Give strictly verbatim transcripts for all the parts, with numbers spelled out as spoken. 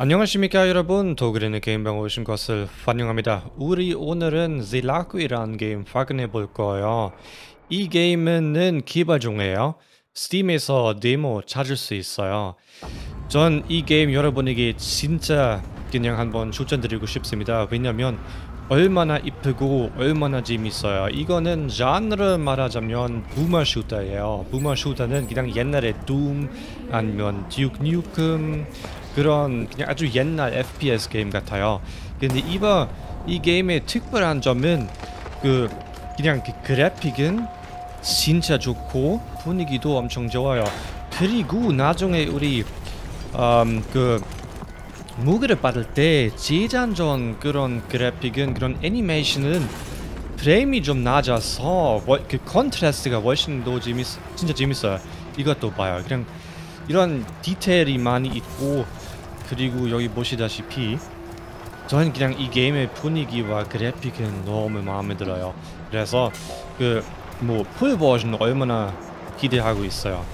안녕하십니까 여러분, 독일인의 게임방에 오신 것을 환영합니다. 우리 오늘은 Zelaku이라는 게임 확인해 볼 거예요. 이 게임은 개발 중이에요. 스팀에서 데모 찾을 수 있어요. 전 이 게임 여러분에게 진짜 그냥 한번 추천드리고 싶습니다. 왜냐면 얼마나 이쁘고 얼마나 재밌어요. 이거는 장르 말하자면 부머 슈터예요. 부머 슈터는 그냥 옛날에 둠 아니면 듀크 뉴컴 그런 그냥 아주 옛날 에프피에스 게임 같아요. 근데 이번 이 게임의 특별한 점은 그 그냥 그 그래픽은 진짜 좋고 분위기도 엄청 좋아요. 그리고 나중에 우리 음, 그 무기를 받을 때 재장전 그런 그래픽은 그런 애니메이션은 프레임이 좀 낮아서 월, 그 컨트라스트가 훨씬 더 재밌 진짜 재밌어요. 이것도 봐요. 그냥 이런 디테일이 많이 있고 그리고 여기 보시다시피 저는 그냥 이 게임의 분위기와 그래픽은 너무 마음에 들어요. 그래서 그 뭐 풀 버전 얼마나 기대하고 있어요.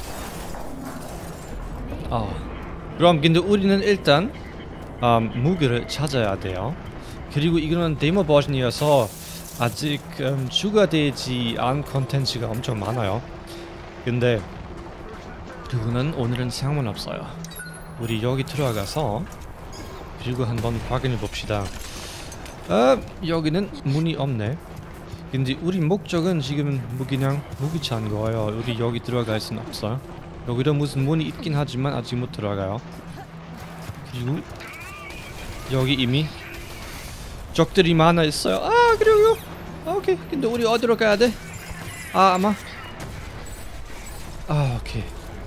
아 그럼 근데 우리는 일단 음, 무기를 찾아야 돼요. 그리고 이거는 데모 버전이어서 아직 음, 추가되지 않은 컨텐츠가 엄청 많아요. 근데 그거는 오늘은 상관없어요. 우리 여기 들어가서 그리고 한번 확인해 봅시다. 아, 여기는 문이 없네. 근데 우리 목적은 지금 뭐 그냥 무기 찾는 거예요. 우리 여기 들어갈 순 없어요. 여기도 무슨 문이 있긴 하지만 아직 못 들어가요. 그리고 여기 이미 적들이 많아 있어요. 아 그리고 오케이. 근데 우리 어디로 가야 돼? 아 아마 아 오케이.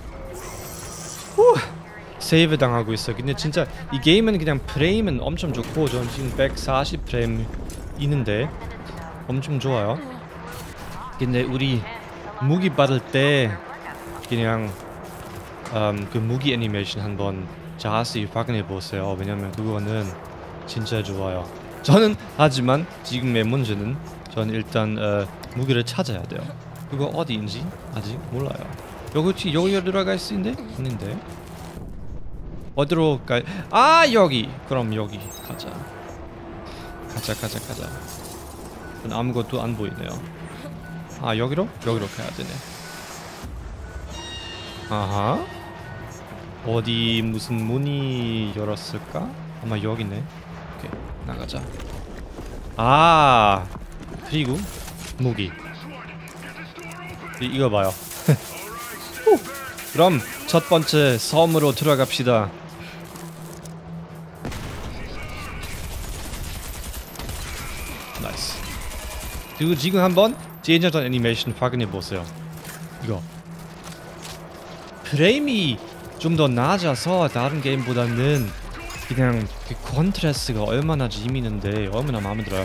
후 세이브 당하고 있어. 근데 진짜 이 게임은 그냥 프레임은 엄청 좋고 전 지금 백사십 프레임 있는데 엄청 좋아요. 근데 우리 무기 받을 때 그냥 음, 그 무기 애니메이션 한번 자세히 확인해 보세요. 왜냐면 그거는 진짜 좋아요. 저는 하지만 지금의 문제는 저는 일단 어, 무기를 찾아야 돼요. 그거 어디인지 아직 몰라요. 여기 여기 들어갈 수 있는데? 아닌데. 어디로 갈? 아 여기. 그럼 여기 가자. 가자 가자 가자. 아무것도 안 보이네요. 아 여기로? 여기로 가야 되네. 아하. 어디 무슨 문이 열었을까? 아마 여기네. 오케이 나가자. 아 그리고 무기. 이, 이거 봐요. 그럼 첫 번째 섬으로 들어갑시다. 나이스. 그리고 지금 한번 재장전 애니메이션 확인해 보세요. 이거 프레임이 좀 더 낮아서 다른 게임보다는 그냥 그 컨트라스트가 얼마나 재미있는데 얼마나 마음에 들어요.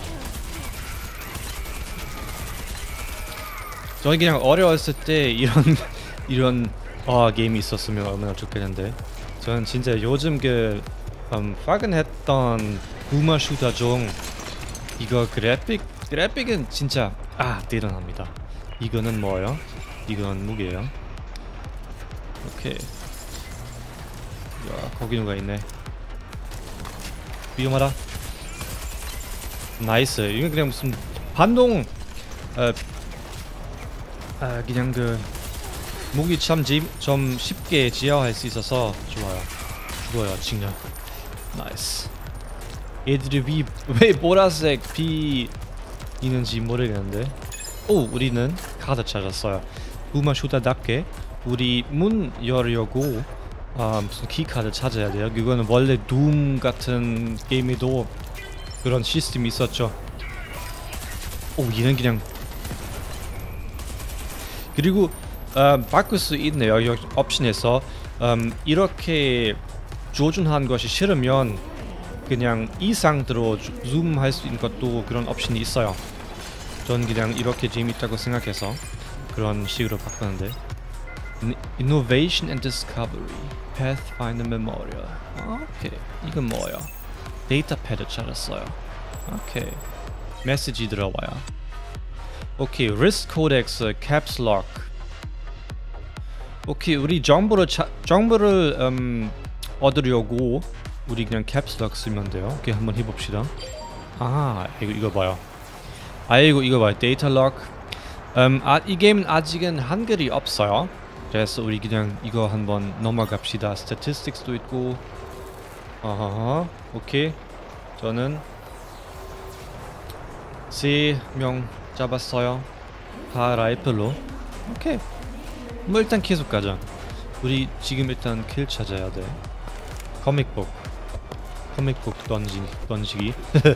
저는 그냥 어려웠을 때 이런 이런 아 게임이 있었으면 얼마나 좋겠는데 저는 진짜 요즘 그 음, 확인했던 부머 슈터 중 이거 그래픽 그래픽은 진짜 아 대단합니다. 이거는 뭐예요? 이건 무기예요. 오케이. 야 거기 누가 있네. 위험하다. 나이스. 이거 그냥 무슨 반동 어, 아 그냥 그 무기 참, 지, 좀 쉽게 제어할 수 있어서 좋아요. 죽어요 직접. 나이스. 얘들이 위, 왜 보라색 비 있는지 모르겠는데. 오 우리는 카드 찾았어요. 부머 슈터답게 우리 문 열려고 아, 무슨 키카드 찾아야 돼요. 이거는 원래 둠 같은 게임에도 그런 시스템이 있었죠. 오 얘는 그냥 그리고 음, 바꿀 수 있네요. 여기 옵션에서 음, 이렇게 조준한 것이 싫으면 그냥 이 상태로 줌할 수 있는 것도 그런 옵션이 있어요. 전 그냥 이렇게 재밌다고 생각해서 그런 식으로 바꾸는데. Innovation and Discovery Pathfinder Memorial. 오케이 이건 뭐예요? 데이터 패드 찾았어요. 오케이 메시지 들어와요. 오케이 Risk Codex Caps Lock. 오케이 우리 정보를 차, 정보를 음, 얻으려고 우리 그냥 캡슐락 쓰면 돼요. 오케이, 한번 해봅시다. 아, 이거 이거 봐요. 아이고, 이거 봐요. 데이터 록. 음, 아, 이 게임은 아직은 한글이 없어요. 그래서 우리 그냥 이거 한번 넘어갑시다. 스태티스틱스도 있고. 아하, 오케이. 저는 세 명 잡았어요. 다 라이플로. 오케이. 뭐 일단 계속 가자. 우리 지금 일단 킬 찾아야 돼. 코믹북. 코믹북 던지, 던지기.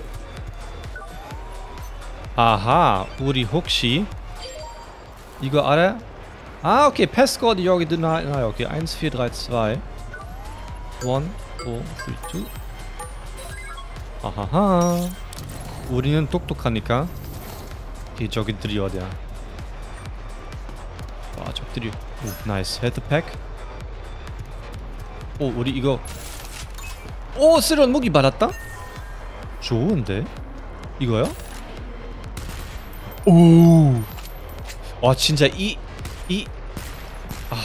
아하, 우리 혹시 이거 알아? 아, 오케이. 패스코드 여기 나요. 오케이. one four three two one four three two. 아하하. 우리는 똑똑하니까. 오케이, 저기들이 어디야? 와, 저기들이. 오, 나이스. 헤드팩. 오, 우리 이거. 오, 새로운 무기 받았다? 좋은데? 이거요? 오. 와, 진짜 이 이 아.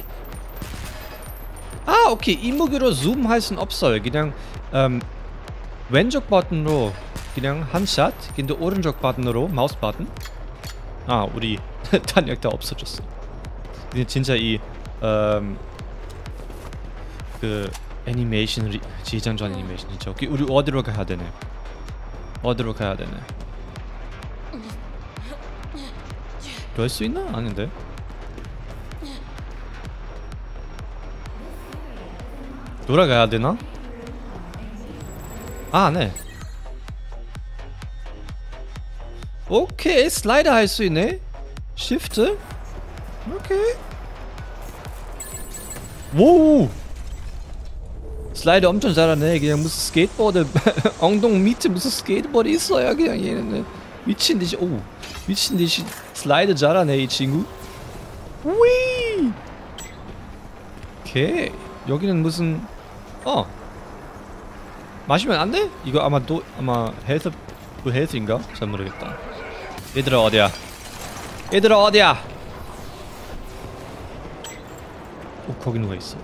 아, 오케이. 이 무기로 줌 할 순 없어요. 그냥 음, 왼쪽 버튼으로 그냥 한 샷. 근데 오른쪽 버튼으로 마우스 버튼. 아, 우리 탄약 다 없어졌어. 근데 진짜 이 음, 그 애니메이션 리, 지장전 애니메이션 진짜. 오케이, 우리 어디로 가야 되네? 어디로 가야 되네? 그럴 수 있나? 아닌데. 돌아가야 되나? 아, 네. 오케이, 슬라이드 할 수 있네. 시프트. 오케이. 오. 슬라이드 엄청 잘하네. 그냥 무슨 스케이트보드 엉덩 밑에 무슨 스케이트보드 있어요. 그냥 얘는 미친 듯이. 오, 미친 듯이 슬라이드 잘하네 이 친구. 위. 오케이. 여기는 무슨 어 마시면 안 돼? 이거 아마 또 아마 헬스 그 헬스인가? 잘 모르겠다. 얘들아 어디야? 얘들아 어디야? 오, 거기 누가 있어?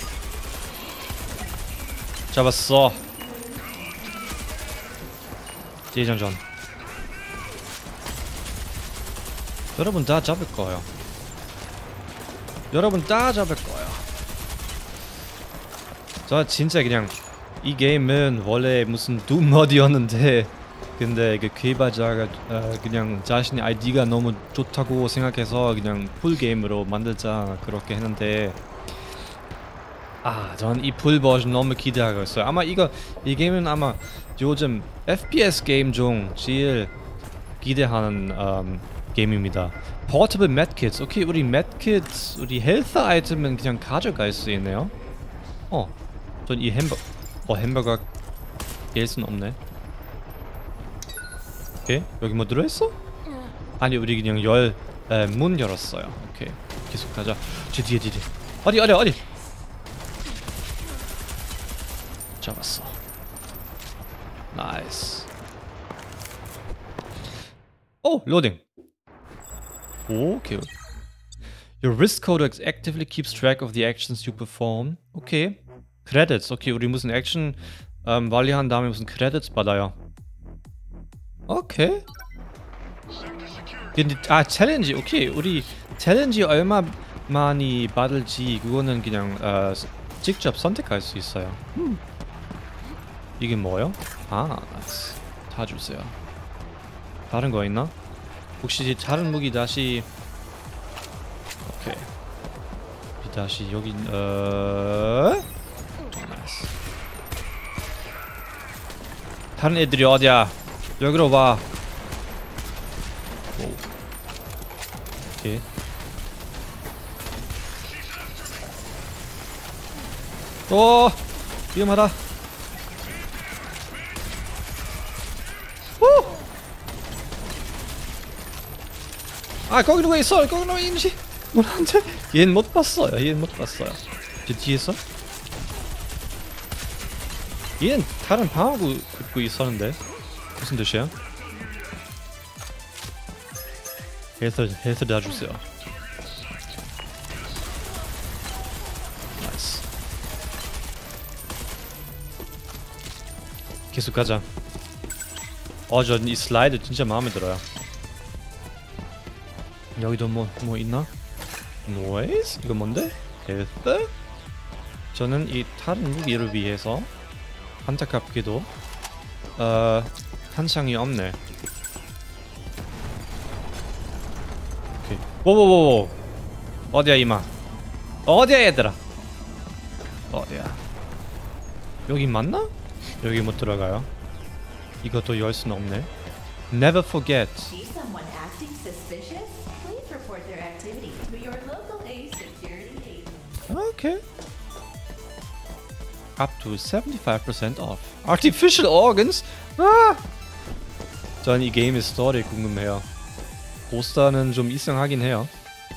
잡았어. 재장전. 여러분 다 잡을 거예요. 여러분 다 잡을 거예요. 저 진짜 그냥 이 게임은 원래 무슨 둠 모드였는데 근데 그 개발자가 어, 그냥 자신의 아이디가 너무 좋다고 생각해서 그냥 풀 게임으로 만들자 그렇게 했는데 아, 전 이 풀 버전 너무 기대하고 있어요. 아마 이거 이 게임은 아마 요즘 에프피에스 게임 중 제일 기대하는 음, 게임입니다. 포터블 medkits. 오케이, 우리 medkits, 우리 헬스 아이템은 그냥 가져갈 수 있네요. 어, 전 이 햄버, 어 햄버거 깰 순 없네. 오케이, 여기 뭐 들어있어? 아니, 우리 그냥 열, 에, 문 열었어요. 오케이, 계속 가자. 저 뒤에 뒤에. 어디 어디 어디? 잡았어. 나이스. 오, 로딩. 오케이. Your wrist codex actively keeps track of the actions you perform. 오케이. Credits. 오케이, 우리 무슨 액션 음, 완료한 다음에 무슨 credits 받아요. 오케이. 근데 아, 챌린지. 오케이, 우리 챌린지 얼마 많이 받을지 그거는 그냥 어, 직접 선택할 수 있어요. 음. 이게 뭐요? 아, 나이스. 다 주세요. 다른 거 있나? 혹시 다른 무기 다시. 오케이. 다시 여기 어. 나이스. 다른 애들이 어디야? 여기로 와. 오. 오케이. 오, 위험하다. 오! 아, 거기 누가 있어? 거기 누가 있는지. 뭐한테? 얘는 못 봤어요. 얘는 못 봤어요. 저 뒤에서? 얘는 다른 방어구 긋고 있었는데 무슨 뜻이야? 해서 해서 다 주세요. 나이스. 계속 가자. 어, 전 이 슬라이드 진짜 마음에 들어요. 여기도 뭐, 뭐 있나? 노이즈? 이거 뭔데? 헬스? 저는 이 다른 무기를 위해서 안타깝게도 어... 탄창이 없네. 오케이. 오오오오 어디야 이마? 어디야 얘들아? 어디야? 여기 맞나? 여기 못 들어가요. 이것도 열 수는 없네. Never forget. See someone acting suspicious? Please report their activity to your local A security agent. Okay. Up to seventy-five percent off. Artificial organs? 아! 전 이 게임의 스토리 궁금해요. 보스는 좀 이상하긴 해요.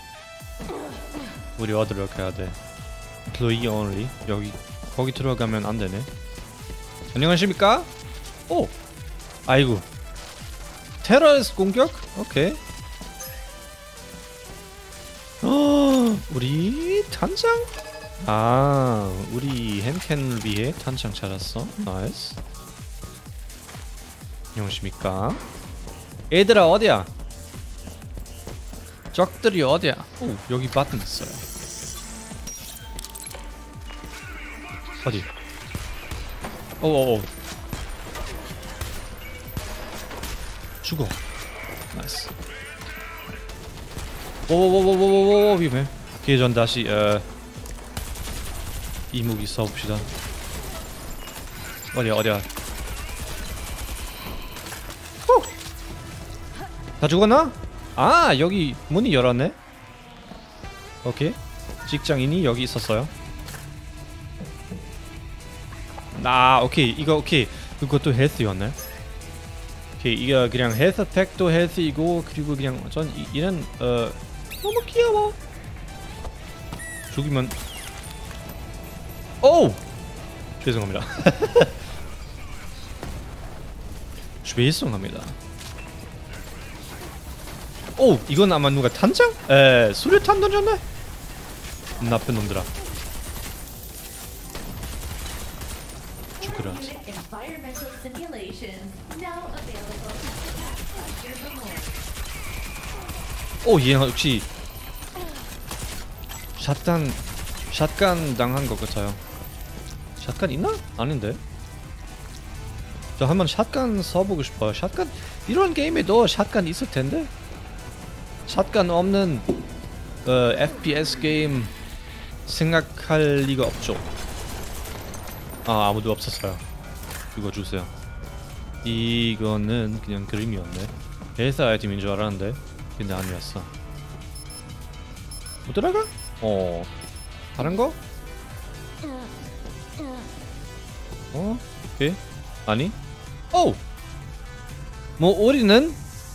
우리 어디로 가야 돼? Employee only. 여기 거기 들어가면 안 되네. 안녕하십니까? 오! 아이고. 테러리스트 공격? 오케이. 어, 우리 탄창? 아, 우리 햄캔을 위해 탄창 찾았어. 나이스. 안녕하십니까? 얘들아 어디야? 적들이 어디야? 오, 여기 버튼 있어요. 어디? 오오오. 죽어. 나이스. 오오오오오오 위험해. 오케이, 전 다시 어, 이 무기 써봅시다. 어디야 어디야? 오! 다 죽었나? 아, 여기 문이 열었네. 오케이. 직장인이 여기 있었어요. 아, 오케이. 이거 오케이. 그것도 헬스였네. 오케이. 이거 그냥 헬스 팩도 헬스이고, 그리고 그냥 전 이, 이런 어 너무 귀여워. 죽이면 오! 죄송합니다. 죄송합니다. 오! 이건 아마 누가 탄창? 에, 수류탄 던졌네? 나쁜 놈들아. 죽으라. Environmental simulations now available. Here's the more. 오, 얘 역시 샷간 샷간 당한 것 같아요. 샷간 있나? 아닌데. 저 한번 샷간 써보고 싶어요. 샷간 이런 게임에도 샷간 있을 텐데. 샷간 없는 어, 에프피에스 게임 생각할 리가 없죠. 아, 아무도 없었어요. 이거 주세요. 이거는 그냥 그림이었네. 회사 아이템인 줄 알았는데 근데 아니었어. 못 들어가? 어, 다른 거? 어? 오케이. 아니? 오! 뭐 우리는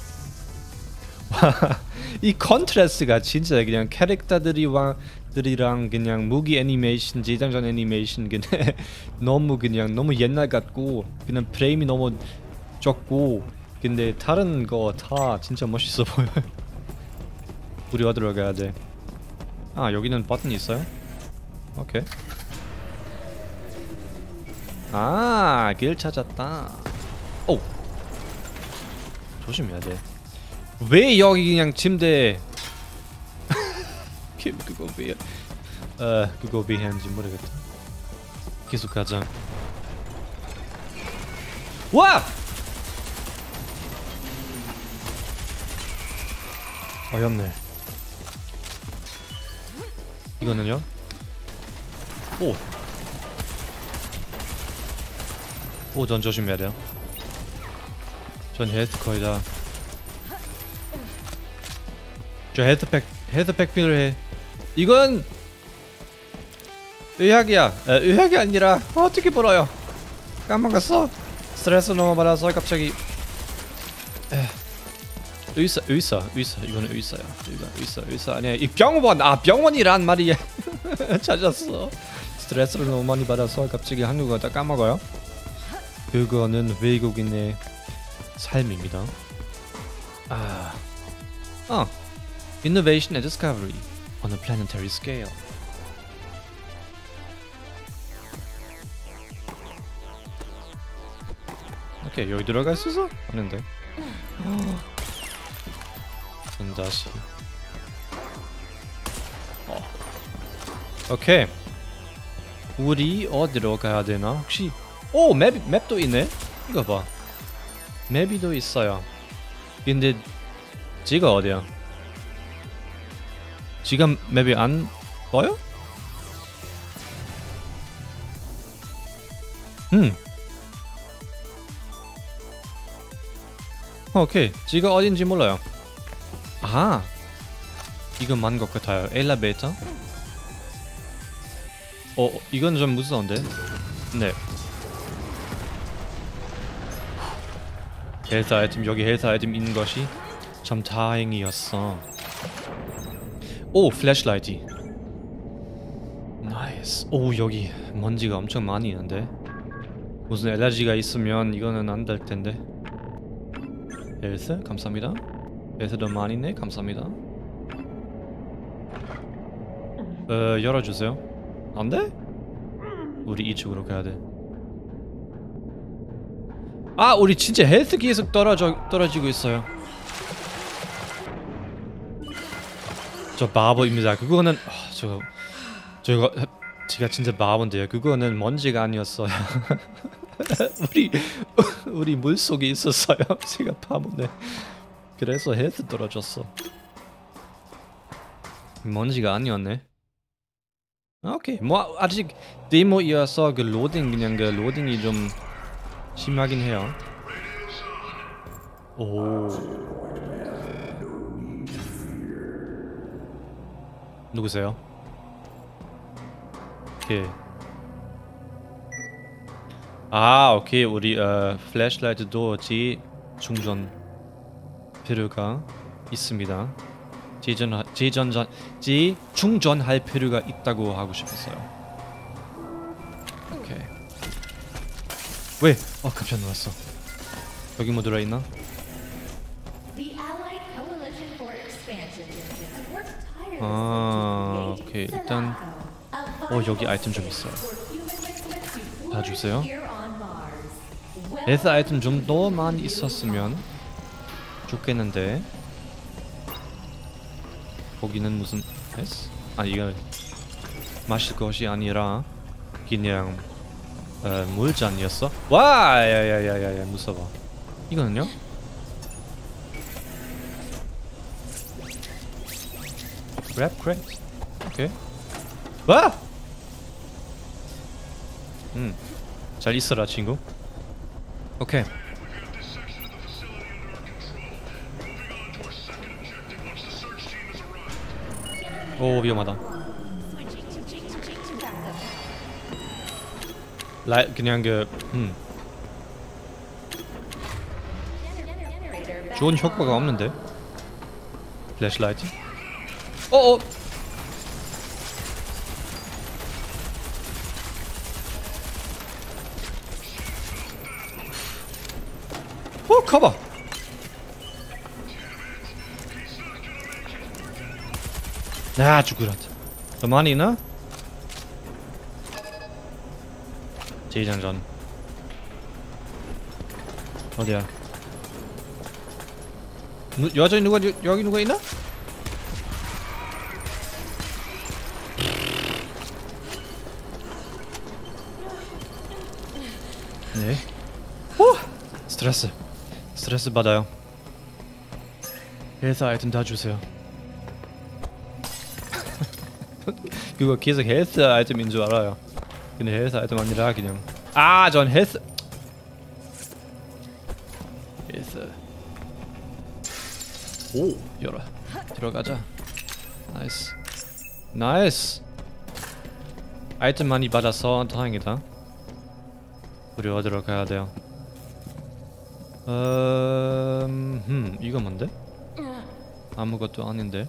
이 컨트라스트가 진짜 그냥 캐릭터들이랑 들이랑 그냥 무기 애니메이션, 재장전 애니메이션 근데 너무 그냥 너무 옛날 같고 그냥 프레임이 너무 적고 근데 다른 거 다 진짜 멋있어 보여요. 우리 어디로 가야 돼? 아, 여기는 버튼이 있어요? 오케이. 아, 길 찾았다. 오! 조심해야 돼. 왜 여기 그냥 침대 그거 왜 어, 그거 왜 하는지 모르겠다. 계속 가자. 와! 어렵네. 이거는요? 오! 오, 전 조심해야 돼요. 전 헬스 거의 다. 저 헬스팩, 헬스팩 필요해. 이건 의학이야. 에, 의학이 아니라 어떻게 벌어요? 까먹었어. 스트레스 너무 받아서 갑자기. 에. 의사, 의사, 의사. 이거는 의사야. 이거 의사, 의사 아니야. 이 병원. 아, 병원이란 말이야. 찾았어. 스트레스를 너무 많이 받아서 갑자기 한국어 다 까먹어요. 그거는 외국인의 삶입니다. 아, 어, innovation and discovery on a planetary scale. 오케이, 여기 들어갈 수 있어? 아닌데. 전 다시. 어. 오케이. 우리 어디로 가야 되나? 혹시 오! 맵, 맵도 있네? 이거 봐. 맵이도 있어요. 근데 지가 어디야? 지금 맵이 안 보여? 음. 오케이. 지가 어딘지 몰라요. 아. 이건 맞는 것 같아요. 엘리베이터? 어, 이건 좀 무서운데? 네. 헬스 아이템, 여기 헬스 아이템 있는 것이 참 다행이었어. 오, 플래시라이트. 나이스. 오, 여기 먼지가 엄청 많이 있는데. 무슨 엘러지가 있으면 이거는 안 될 텐데. 헬스, 감사합니다. 헬스도 많이 있네, 감사합니다. 어, 열어주세요. 안 돼? 우리 이쪽으로 가야 돼. 아, 우리 진짜 헬스 계속 떨어져, 떨어지고 있어요. 저 바보입니다. 그거는 아, 저 저거 제가 진짜 바본데요. 그거는 먼지가 아니었어요. 우리 우리 물 속에 있었어요. 제가 바본데. 그래서 헬스 떨어졌어. 먼지가 아니었네. 오케이. 뭐 아직 데모이어서 그 로딩 그냥 그 로딩이 좀 심하긴 해요. 오. 누구세요? 오케이. 아, 오케이. 우리 어, 플래시라이트도 재충전 필요가 있습니다. 재전 재전전 재충전할 필요가 있다고 하고 싶었어요. 오케이. 왜? 어, 깜짝 놀랐어. 여기 뭐 들어있나? The Allied Coalition for Expansion District works tirelessly 아, to 오케이. engage 일단 Selaco, a 어, 여기 vital 아이템 좀 있어요. for human recruits to 다 주세요. flourish here on Mars. 헬스 아이템 좀 더 많이 있었으면 좋겠는데. 거기는 무슨 헬스? 아, 이거 마실 것이 아니라 그냥 어, 물잔이었어? 와! 야야야야야 무서워. 이거는요? 랩 크레이트. 오케이. 와! 음. 잘 있어라 친구. 오케이. 오, 위험하다. 라이 그냥 그 음. 좋은 효과가 없는데. 플래시라이트. 어어. 어, 커버. 아, 죽으라. 더 많이 있나? 재장전. 어디야? 누, 여전히 누가 여, 여기 누가 있나? 네. 오! 스트레스. 스트레스 받아요. 헬스 아이템 다 주세요. 그거 계속 헬스 아이템인 줄 알아요. 근데 헬스 아이템 아니라 그냥 아, 전 헬스 헬스 오, 열어. 들어가자. 나이스. 나이스. 아이템 많이 받아서 다행이다. 우리 어디로 가야 돼요? 음, 음, 이거 뭔데? 아무것도 아닌데.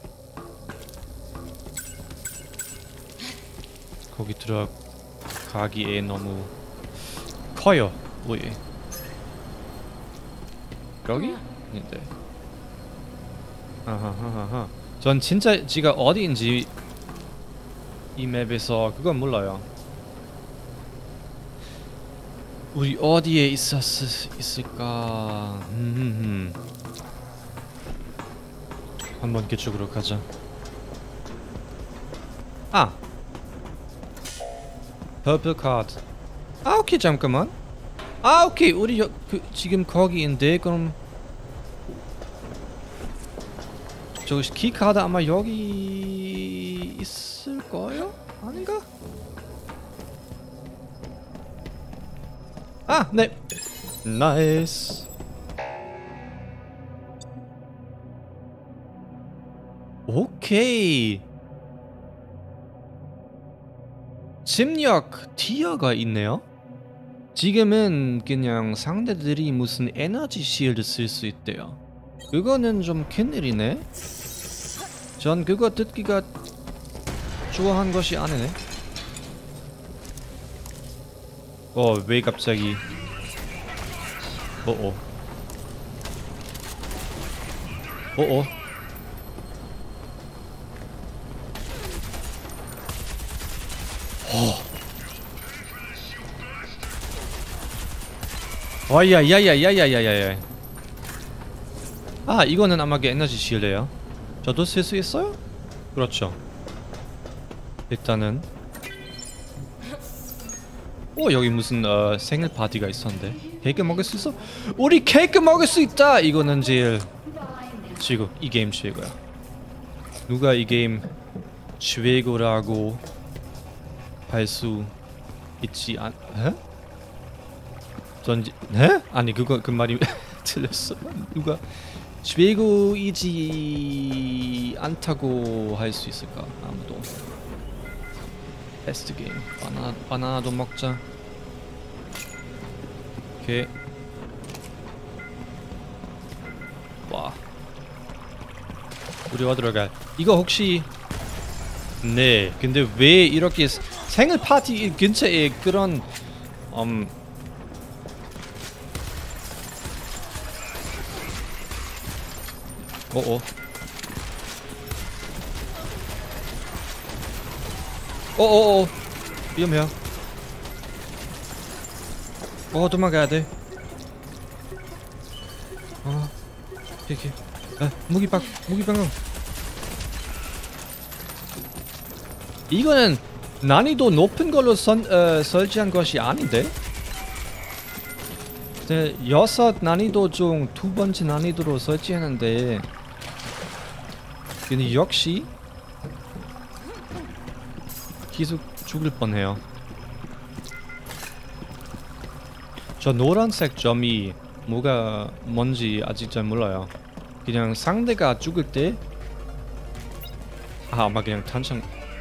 거기 들어가기에 너무 커요. 왜? 여기? 아닌데. 아하하하. 전 진짜 지가 어디인지 이 맵에서 그건 몰라요. 우리 어디에 있었 있을까? 음, 한번 그쪽으로 가자. 아, 퍼플 카드. 아, 오케이 잠깐만. 아, 오케이 우리 여, 그 지금 거기인데 그럼 저 키 카드 아마 여기 있을 거예요? 아닌가? 아, 네. 나이스. 오케이. 침략 티어가 있네요. 지금은 그냥 상대들이 무슨 에너지 실드 쓸 수 있대요. 그거는 좀 큰일이네. 전 그거 듣기가 좋아한 것이 아니네. 어, 왜 갑자기? 어어. 어어. 어. 와야야야야야야야야. 아, 이거는 아마 그 에너지 실드예요. 저도 쓸 수 있어요? 그렇죠. 일단은 오, 여기 무슨 어, 생일 파티가 있었는데 케이크 먹을 수 있어? 우리 케이크 먹을 수 있다! 이거는 제일 최고. 이 게임 최고야. 누가 이 게임 최고라고 할 수 있지 않... 에? 전지... 에? 아니 그거 그 말이 틀렸어. 누가 최고이지 않다고 할 수 있을까? 아무도. 베스트 게임. 바나나, 바나나도 먹자. 오케이. 와. 우리 어디로 가? 이거 혹시... 네. 근데 왜 이렇게 생일 파티 근처에 그런 음... 어어. 어어어. 위험해요. 어, 도망가야 돼. 어, 이렇게. 아, 무기박, 무기방어. 이거는 난이도 높은 걸로 선, 어, 설치한 것이 아닌데? 네, 여섯 난이도 중 두 번째 난이도로 설치했는데, 근데 역시 계속 죽을 뻔해요. 저 노란색 점이 뭐가 뭔지 아직 잘 몰라요. 그냥 상대가 죽을 때, 아, 아마 그냥 탄창.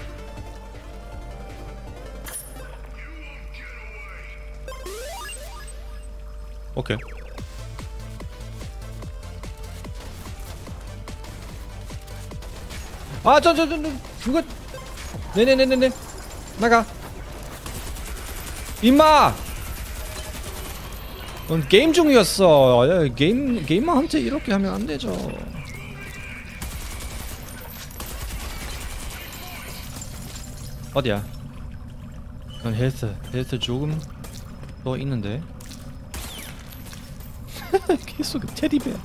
오케이. 아, 저, 저, 저, 저, 그거. 네네네네네. 나가. 임마! 넌 게임 중이었어. 야, 게임, 게이머한테 이렇게 하면 안 되죠. 어디야? 넌 헬스, 헬스 조금 더 있는데. 계속 테디베어.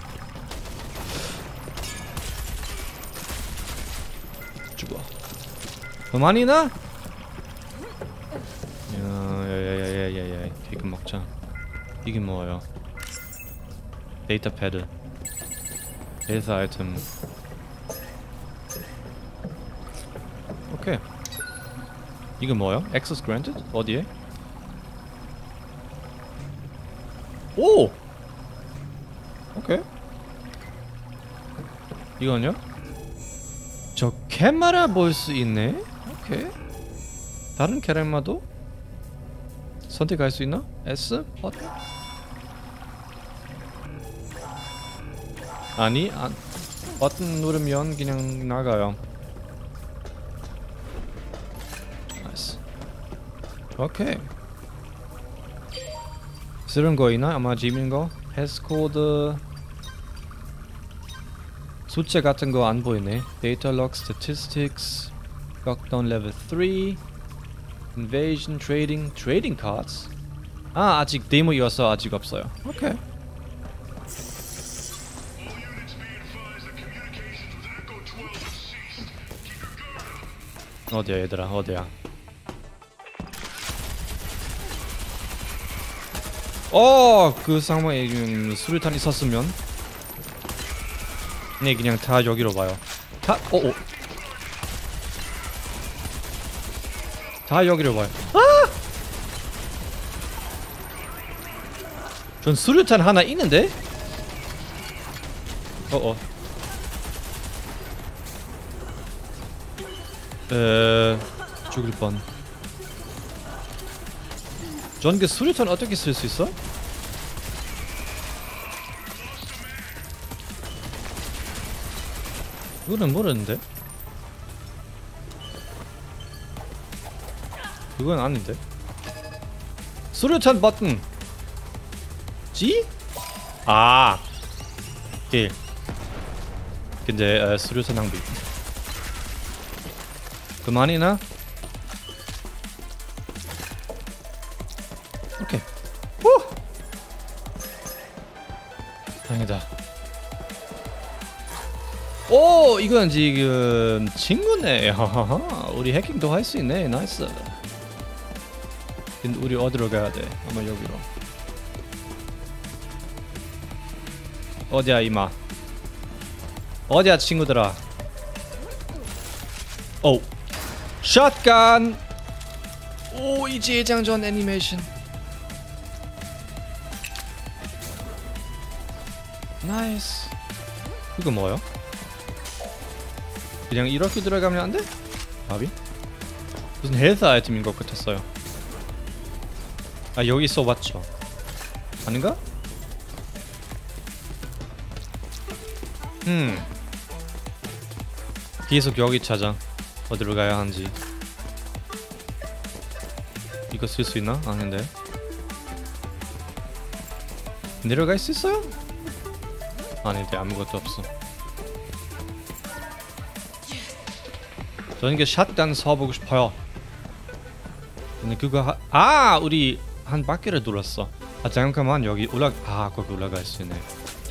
죽어. 더 많이 나? 야야야야야야야. 케이크 먹자. 이게 뭐예요? 데이터 패드. 헬스 아이템. 오케이. 이거 뭐예요? Access granted? 어디에? 오! 오케이. 이건요? 저 캐마라 볼 수 있네? 오케이. 다른 캐릭터도 선택할 수 있나? S? 버튼? 아니, 안, 버튼 누르면 그냥 나가요. 나이스. 오케이. 쓰는 거 있나? 아마 재밌는 거? 패스코드 숫자 같은 거 안 보이네. Data log statistics, lockdown level three, invasion, trading, trading cards. 아, 아직 데모이어서 아직 없어요. 오케이. 어디야 얘들아, 어디야? 어, 그 상황에 음, 수류탄 있었으면 네, 그냥 다 여기로 와요. 다, 어, 어. 다 여기로 와요. 아! 전 수류탄 하나 있는데? 어어. 에, 죽을 뻔. 전 그 수류탄 어떻게 쓸 수 있어? 그거는 모르는데? 그건 아닌데? 수류탄 버튼! G? 아! 오케이. 근데 어, 수류탄 낭비. 그만이나? 오케이. 후! 다행이다. 오! 이건 지금 친구네. 우리 해킹도 할 수 있네. 나이스. 근데 우리 어디로 가야 돼? 아마 여기로. 어디야 이마? 어디야 친구들아? 오! 샷건! 오, 이 재장전 애니메이션. 나이스. 이거 뭐야? 그냥 이렇게 들어가면 안 돼? 바비? 무슨 헬스 아이템인 것 같았어요. 아, 여기 있어 왔죠? 아닌가? 음. 계속 여기 찾아. 어디로 가야 하는지. 이거 쓸 수 있나? 아닌데. 내려갈 수 있어요? 아닌데 아무것도 없어. 저는 그 샷건 써보고 싶어요. 근데 그거 하... 아! 우리 한 바퀴를 돌았어. 아 잠깐만 여기 올라... 아 거기 올라갈 수 있네.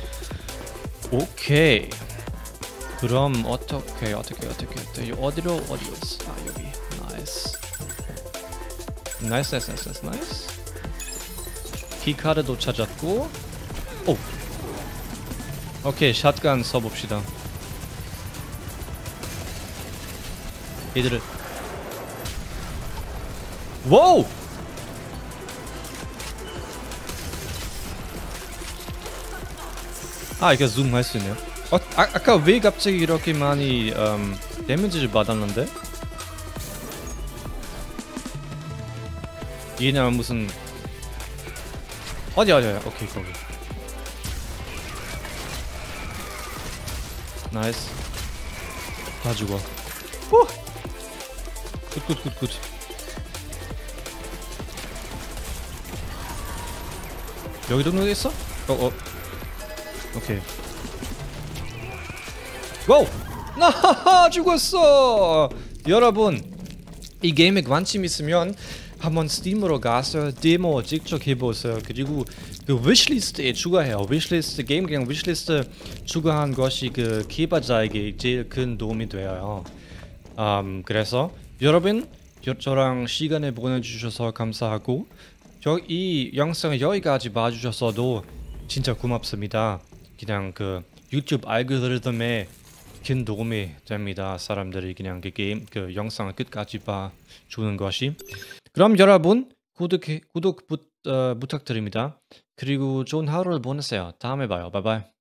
오케이. 그럼 어떻게 어떻게 어떻게 어떻게 어디로 어디로 있어? 아 여기. 나이스. 나이스 나이스 나이스 나이스. 키카드도 찾았고. 오. 오케이 샷건 써봅시다. 얘들을. 와우. 아 이거 줌 할 수 있네요. 어, 아, 아까 왜 갑자기 이렇게 많이 음, 데미지를 받았는데? 얘는 무슨 어디 어디야? 오케이 거기. 나이스. 다 죽어. 후. 굿굿굿굿. 여기도 누가 있어? 어어. 오케이. 와우! 나하하 죽었어! 여러분 이 게임에 관심 있으면 한번 스팀으로 가서 데모 직접 해보세요. 그리고 그 위시리스트에 추가해요. 위시리스트 게임 그냥 위시리스트 추가한 것이 그 개발자에게 제일 큰 도움이 돼요. 음, 그래서 여러분 저랑 시간을 보내주셔서 감사하고 저 이 영상을 여기까지 봐주셔서도 진짜 고맙습니다. 그냥 그 유튜브 알고리즘에 큰 도움이 됩니다. 사람들이 그냥 그 게임 그 영상을 끝까지 봐주는 것이. 그럼 여러분 구독 구독 부, 어, 부탁드립니다. 그리고 좋은 하루를 보내세요. 다음에 봐요. 바이바이.